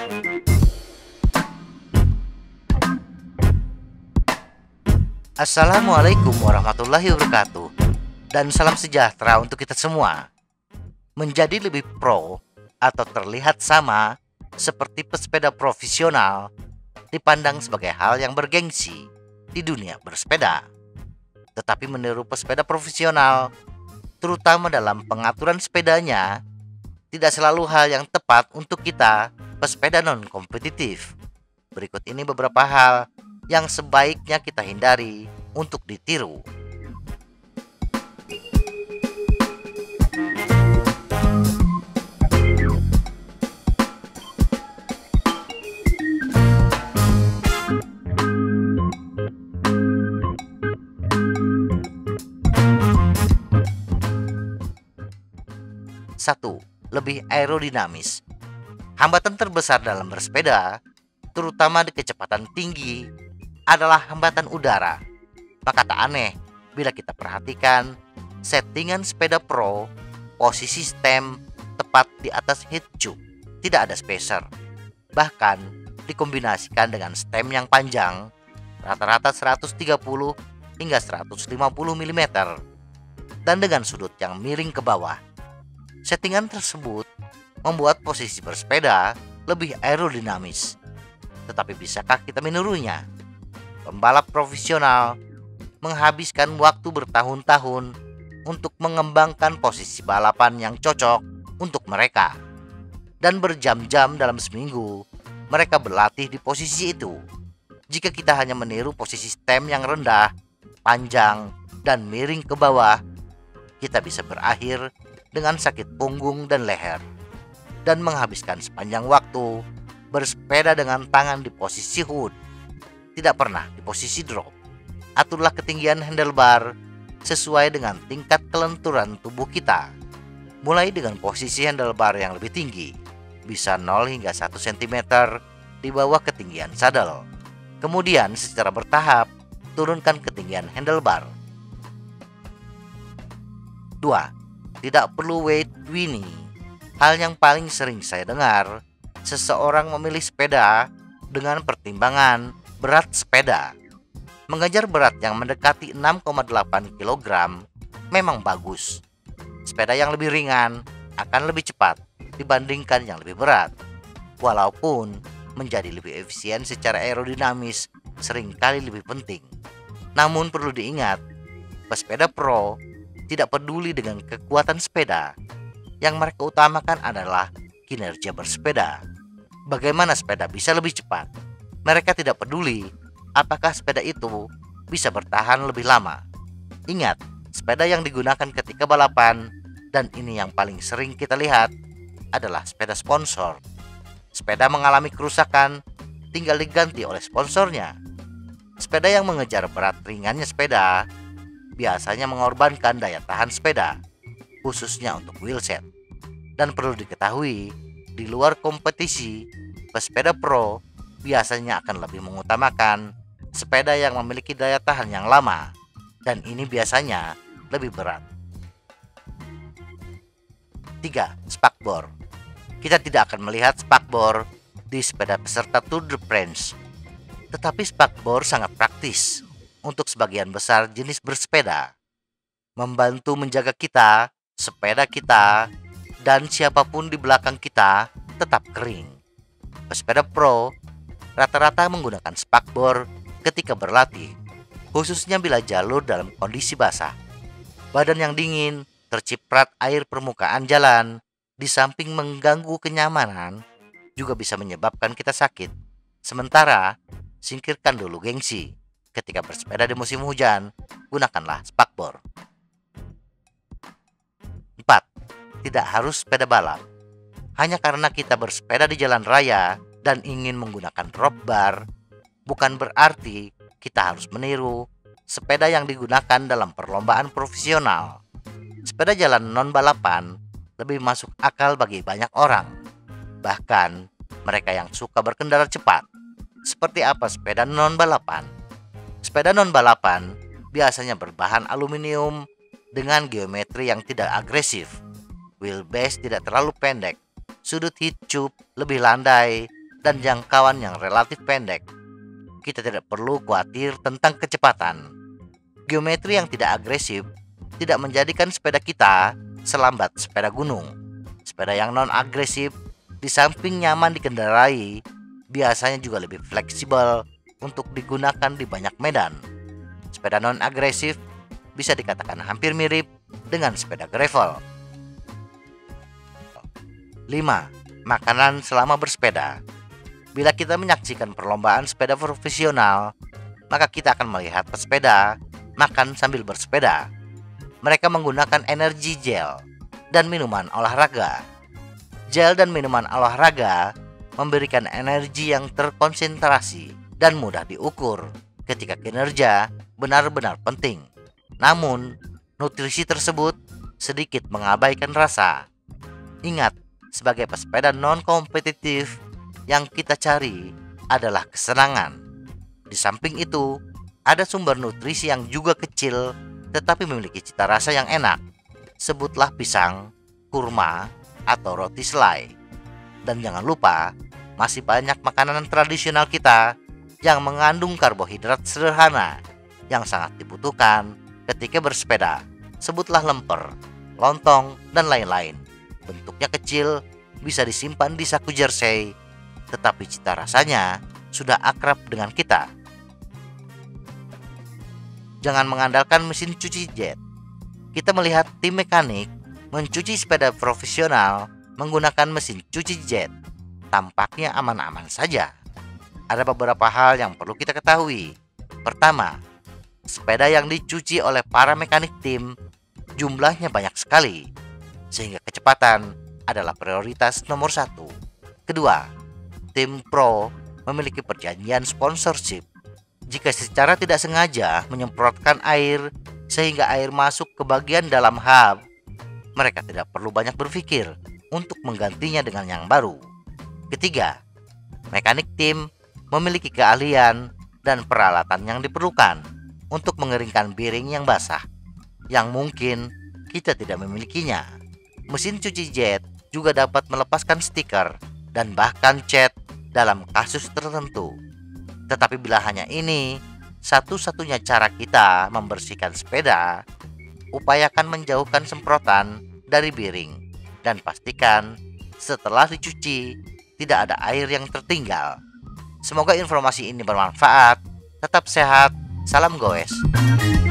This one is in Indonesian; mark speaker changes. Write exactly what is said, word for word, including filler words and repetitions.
Speaker 1: Assalamualaikum warahmatullahi wabarakatuh. Dan salam sejahtera untuk kita semua. Menjadi lebih pro atau terlihat sama seperti pesepeda profesional dipandang sebagai hal yang bergengsi di dunia bersepeda. Tetapi meniru pesepeda profesional, terutama dalam pengaturan sepedanya, tidak selalu hal yang tepat untuk kita pesepeda non-kompetitif. Berikut ini beberapa hal yang sebaiknya kita hindari untuk ditiru. Satu, lebih aerodinamis. Hambatan terbesar dalam bersepeda, terutama di kecepatan tinggi, adalah hambatan udara. Maka tak aneh bila kita perhatikan settingan sepeda pro, posisi stem tepat di atas head tube, tidak ada spacer. Bahkan dikombinasikan dengan stem yang panjang, rata-rata seratus tiga puluh hingga seratus lima puluh milimeter, dan dengan sudut yang miring ke bawah. Settingan tersebut membuat posisi bersepeda lebih aerodinamis. Tetapi bisakah kita menirunya? Pembalap profesional menghabiskan waktu bertahun-tahun untuk mengembangkan posisi balapan yang cocok untuk mereka. Dan berjam-jam dalam seminggu mereka berlatih di posisi itu. Jika kita hanya meniru posisi stem yang rendah, panjang, dan miring ke bawah, kita bisa berakhir dengan sakit punggung dan leher, dan menghabiskan sepanjang waktu bersepeda dengan tangan di posisi hood, tidak pernah di posisi drop. Aturlah ketinggian handlebar sesuai dengan tingkat kelenturan tubuh kita. Mulai dengan posisi handlebar yang lebih tinggi, bisa nol hingga satu sentimeter di bawah ketinggian sadel. Kemudian secara bertahap turunkan ketinggian handlebar. Dua, tidak perlu weight winning. Hal yang paling sering saya dengar, seseorang memilih sepeda dengan pertimbangan berat sepeda. Mengejar berat yang mendekati enam koma delapan kilogram memang bagus. Sepeda yang lebih ringan akan lebih cepat dibandingkan yang lebih berat. Walaupun menjadi lebih efisien secara aerodinamis seringkali lebih penting. Namun perlu diingat, pesepeda pro tidak peduli dengan kekuatan sepeda. Yang mereka utamakan adalah kinerja bersepeda. Bagaimana sepeda bisa lebih cepat? Mereka tidak peduli apakah sepeda itu bisa bertahan lebih lama. Ingat, sepeda yang digunakan ketika balapan, dan ini yang paling sering kita lihat, adalah sepeda sponsor. Sepeda mengalami kerusakan, tinggal diganti oleh sponsornya. Sepeda yang mengejar berat ringannya sepeda biasanya mengorbankan daya tahan sepeda, khususnya untuk wheelset. Dan perlu diketahui, di luar kompetisi, pesepeda pro biasanya akan lebih mengutamakan sepeda yang memiliki daya tahan yang lama, dan ini biasanya lebih berat. Tiga. Spakbor. Kita tidak akan melihat spakbor di sepeda peserta Tour de France, tetapi spakbor sangat praktis untuk sebagian besar jenis bersepeda, membantu menjaga kita, sepeda kita, dan siapapun di belakang kita tetap kering. Pesepeda pro rata-rata menggunakan spakbor ketika berlatih, khususnya bila jalur dalam kondisi basah. Badan yang dingin, terciprat air permukaan jalan, di samping mengganggu kenyamanan, juga bisa menyebabkan kita sakit. Sementara, singkirkan dulu gengsi. Ketika bersepeda di musim hujan, gunakanlah spakbor. Empat. Tidak harus sepeda balap. Hanya karena kita bersepeda di jalan raya dan ingin menggunakan drop bar, bukan berarti kita harus meniru sepeda yang digunakan dalam perlombaan profesional. Sepeda jalan non-balapan lebih masuk akal bagi banyak orang, bahkan mereka yang suka berkendara cepat. Seperti apa sepeda non-balapan? Sepeda non-balapan biasanya berbahan aluminium dengan geometri yang tidak agresif. Wheelbase tidak terlalu pendek, sudut head tube lebih landai, dan jangkauan yang relatif pendek. Kita tidak perlu khawatir tentang kecepatan. Geometri yang tidak agresif tidak menjadikan sepeda kita selambat sepeda gunung. Sepeda yang non-agresif di samping nyaman dikendarai, biasanya juga lebih fleksibel untuk digunakan di banyak medan. Sepeda non-agresif bisa dikatakan hampir mirip dengan sepeda gravel. lima. Makanan selama bersepeda. Bila kita menyaksikan perlombaan sepeda profesional, maka kita akan melihat pesepeda makan sambil bersepeda. Mereka menggunakan energi gel dan minuman olahraga. Gel dan minuman olahraga memberikan energi yang terkonsentrasi dan mudah diukur ketika kinerja benar-benar penting. Namun, nutrisi tersebut sedikit mengabaikan rasa. Ingat, sebagai pesepeda non-kompetitif, yang kita cari adalah kesenangan. Di samping itu, ada sumber nutrisi yang juga kecil tetapi memiliki cita rasa yang enak. Sebutlah pisang, kurma, atau roti selai. Dan jangan lupa, masih banyak makanan tradisional kita yang mengandung karbohidrat sederhana yang sangat dibutuhkan ketika bersepeda. Sebutlah lemper, lontong, dan lain-lain. Bentuknya kecil, bisa disimpan di saku jersey, tetapi cita rasanya sudah akrab dengan kita. Jangan mengandalkan mesin cuci jet. Kita melihat tim mekanik mencuci sepeda profesional menggunakan mesin cuci jet. Tampaknya aman-aman saja. Ada beberapa hal yang perlu kita ketahui. Pertama, sepeda yang dicuci oleh para mekanik tim jumlahnya banyak sekali, sehingga kecepatan adalah prioritas nomor satu. Kedua, tim pro memiliki perjanjian sponsorship. Jika secara tidak sengaja menyemprotkan air sehingga air masuk ke bagian dalam hub, mereka tidak perlu banyak berpikir untuk menggantinya dengan yang baru. Ketiga, mekanik tim memiliki keahlian dan peralatan yang diperlukan untuk mengeringkan bearing yang basah, yang mungkin kita tidak memilikinya. Mesin cuci jet juga dapat melepaskan stiker dan bahkan cat dalam kasus tertentu. Tetapi bila hanya ini satu-satunya cara kita membersihkan sepeda, upayakan menjauhkan semprotan dari bearing dan pastikan setelah dicuci tidak ada air yang tertinggal. Semoga informasi ini bermanfaat. Tetap sehat. Salam goes.